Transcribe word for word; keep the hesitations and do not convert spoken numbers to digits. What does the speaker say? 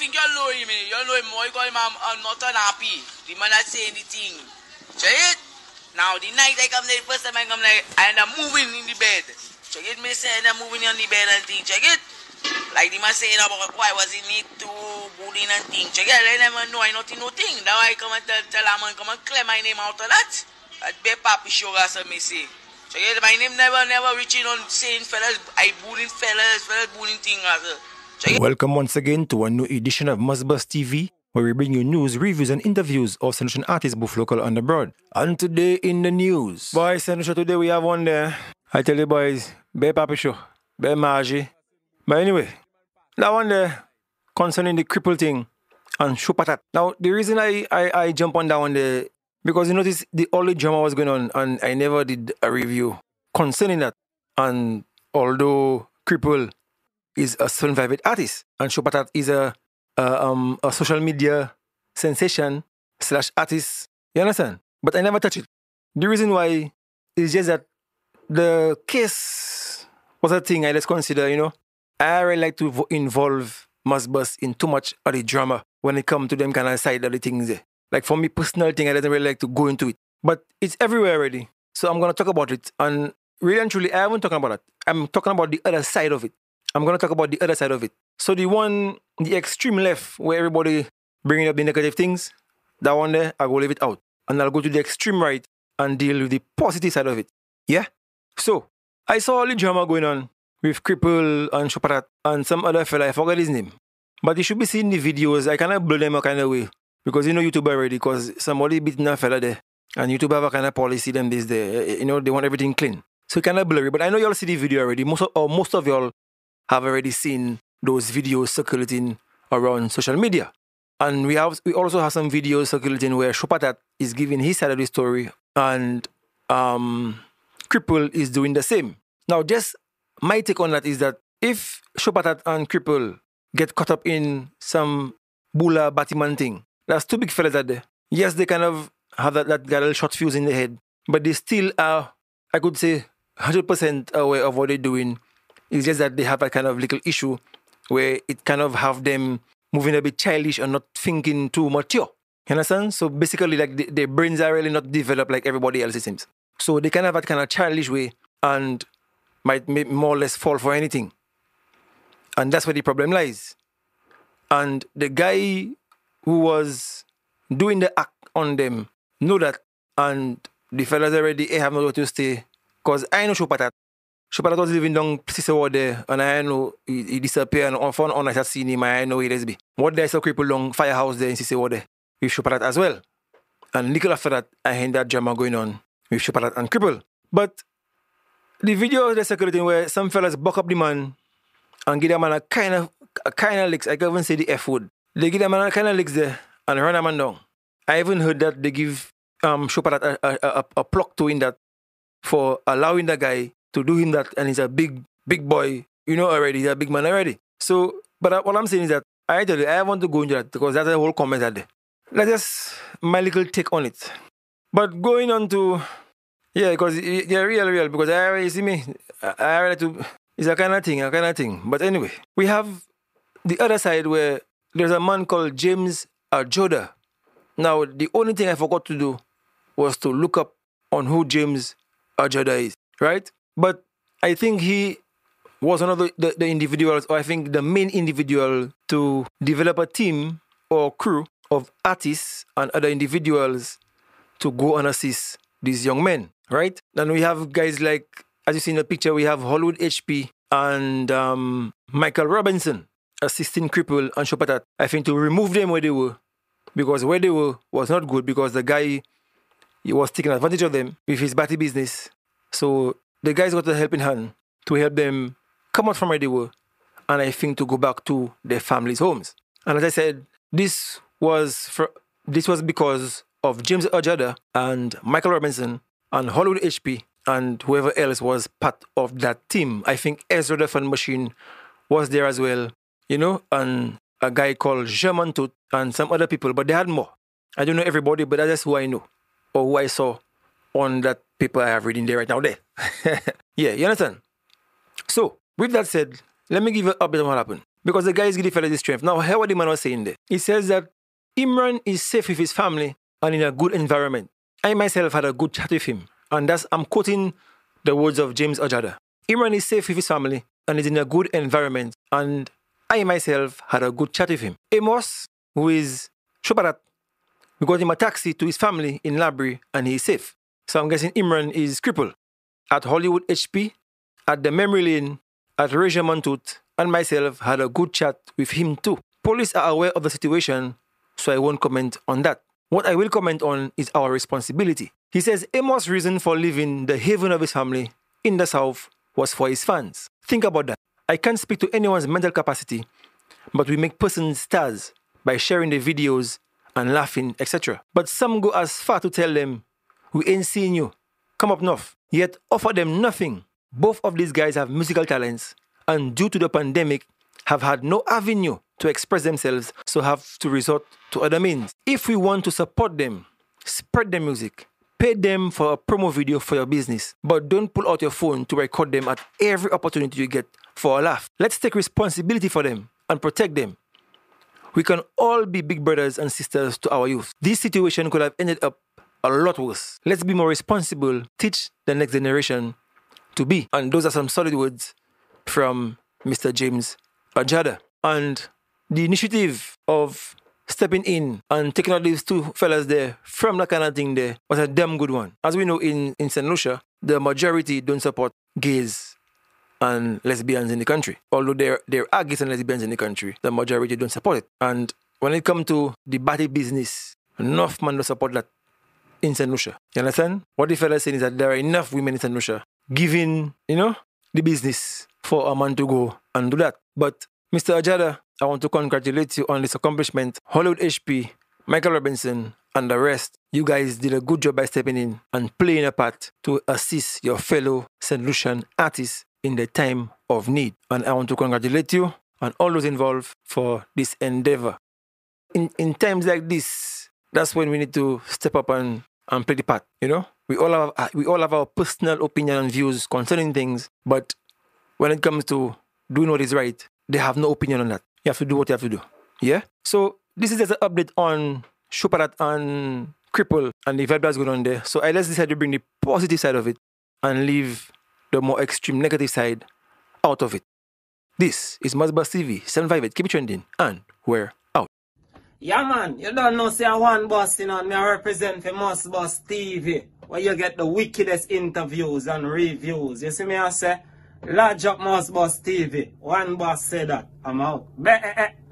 think you know him, eh? You know him more, you call him I'm, I'm not unhappy. The man that saying the thing. Check it? Now, the night I come there, the first time I come there, I end up moving in the bed. Check it, me say, I end up moving on the bed and thing. Check it? Like the man saying about why was he need to bullying and thing. Check it? I never know, I not know thing. Now I come and tell, tell a man, come and clear my name out of that. That be papi sugar, so me say. Check it? My name never, never reaching on saying fellas, I bullying fellas, fellas bullying thing. Check it? Welcome once again to a new edition of Mustbus T V, where we bring you news, reviews, and interviews of Saint Lucian artists, both local and abroad. And today in the news, boys, Saint Lucian, today we have one there. I tell you boys, be papi show, be margie. But anyway, that one there, concerning the cripple thing and show patat. Now, the reason I, I, I jump on that one there, because you notice the only drama was going on and I never did a review concerning that. And although cripple is a seven-five-eight artist and show patat is a Uh, um, a social media sensation slash artist, you understand? But I never touch it. The reason why is just that the case was a thing I just consider, you know. I really like to vo- involve Mustbus in too much of the drama when it comes to them kind of side of the things there. Like for me, personal thing, I don't really like to go into it. But it's everywhere already. So I'm going to talk about it. And really and truly, I haven't talking about that. I'm talking about the other side of it. I'm going to talk about the other side of it. So the one, the extreme left, where everybody bringing up the negative things, that one there, I will leave it out. And I'll go to the extreme right and deal with the positive side of it. Yeah? So, I saw all the drama going on with Cripple and Shopatat and some other fella, I forgot his name. But you should be seeing the videos, I kind of blow them a kind of way. Because you know YouTube already, because somebody beating a fella there. And YouTube have a kind of policy them this day. You know, they want everything clean. So kind of blurry. But I know y'all see the video already. Most of, or most of y'all have already seen those videos circulating around social media. And we have we also have some videos circulating where Shopatat is giving his side of the story and um, Cripple is doing the same. Now, just my take on that is that if Shopatat and Cripple get caught up in some Bula Batman thing, that's two big fellas out there. Yes, they kind of have that, that got a little short fuse in the head, but they still are, I could say, one hundred percent aware of what they're doing. It's just that they have a kind of little issue where it kind of have them moving a bit childish and not thinking too mature. You understand? So basically, like, the, their brains are really not developed like everybody else, it seems. So they kind of have that kind of childish way and might more or less fall for anything. And that's where the problem lies. And the guy who was doing the act on them know that, and the fellas already have nowhere to stay. Because I know Shopatat. Shopatat was living down Cicero there, and I know he, he disappeared, and on phone on I had seen him, I know he is be. What there's a cripple long firehouse there in Cicero there, with Shopatat as well. And little after that, I heard that drama going on with Shopatat and Cripple. But the video they're circulating where some fellas buck up the man and give the man a kind of a kind of licks, I can't even say the F word. They give the man a kind of licks there and run the man down. I even heard that they give um Shopatat a, a, a, a pluck to in that for allowing the guy to do him that, and he's a big, big boy, you know already, he's a big man already. So, but uh, what I'm saying is that, I tell you, I want to go into that, because that's a whole comment out there. That's just my little take on it. But going on to, yeah, because they're real, real, because I already see me, I already to, it's a kind of thing, a kind of thing. But anyway, we have the other side where there's a man called James Ajoda. Now, the only thing I forgot to do was to look up on who James Ajoda is, right? But I think he was one of the, the, the individuals, or I think the main individual to develop a team or crew of artists and other individuals to go and assist these young men, right? And we have guys like, as you see in the picture, we have Hollywood H P and um, Michael Robinson assisting Cripple and Shopatat, I think, to remove them where they were, because where they were was not good, because the guy, he was taking advantage of them with his batty business. So the guys got a helping hand to help them come out from where they were, and I think to go back to their families' homes. And as I said, this was for, this was because of James Ajoda and Michael Robinson and Hollywood H P and whoever else was part of that team. I think Ezra the Fun Machine was there as well, you know, and a guy called German Tooth and some other people, but they had more. I don't know everybody, but that's who I know, or who I saw on that paper I have reading there right now there. Yeah, you understand? So, with that said, let me give you an update on what happened. because the guy is giving the fella the strength. Now, hear what the man was saying there. He says that Imran is safe with his family and in a good environment. I myself had a good chat with him. And that's, I'm quoting the words of James Ojada. Imran is safe with his family and is in a good environment. And I myself had a good chat with him. Amos, who is Shoparat, we got him a taxi to his family in Labrie and he is safe. So I'm guessing Imran is crippled. At Hollywood H P, at the Memory Lane, at Regis Montoute, and myself had a good chat with him too. Police are aware of the situation, so I won't comment on that. What I will comment on is our responsibility. He says Amos' reason for leaving the haven of his family in the South was for his fans. Think about that. I can't speak to anyone's mental capacity, but we make persons stars by sharing the videos and laughing, et cetera. But some go as far to tell them, we ain't seeing you, come up north, yet offer them nothing. Both of these guys have musical talents and due to the pandemic have had no avenue to express themselves, so have to resort to other means. If we want to support them, spread their music, pay them for a promo video for your business, but don't pull out your phone to record them at every opportunity you get for a laugh. Let's take responsibility for them and protect them. We can all be big brothers and sisters to our youth. This situation could have ended up a lot worse. Let's be more responsible, teach the next generation to be. And those are some solid words from Mister James Ojada. And the initiative of stepping in and taking out these two fellas there from that kind of thing there was a damn good one. As we know in, in Saint Lucia, the majority don't support gays and lesbians in the country. Although there, there are gays and lesbians in the country, the majority don't support it. And when it comes to the body business, enough man don't support that in Saint Lucia. You understand? What the fella saying is that there are enough women in Saint Lucia giving, you know, the business for a man to go and do that. But Mister Ojada, I want to congratulate you on this accomplishment. Hollywood H P, Michael Robinson, and the rest, you guys did a good job by stepping in and playing a part to assist your fellow Saint Lucian artists in the time of need. And I want to congratulate you and all those involved for this endeavor. In, in times like this, that's when we need to step up and, and play the part, you know? We all have we all have our personal opinion and views concerning things, but when it comes to doing what is right, they have no opinion on that. You have to do what you have to do. Yeah? So this is just an update on Shoparat and Cripple and the vibe that's going on there. So I just decided to bring the positive side of it and leave the more extreme negative side out of it. This is Muzbuzz T V, seven five eight, keep it trending, and we're out. Yeah man, you don't know say I one boss, you know, me I represent for Muzbuzz T V, where you get the wickedest interviews and reviews. You see me I say, large up Muzbuzz T V, one boss said that, I'm out. Be -e -e.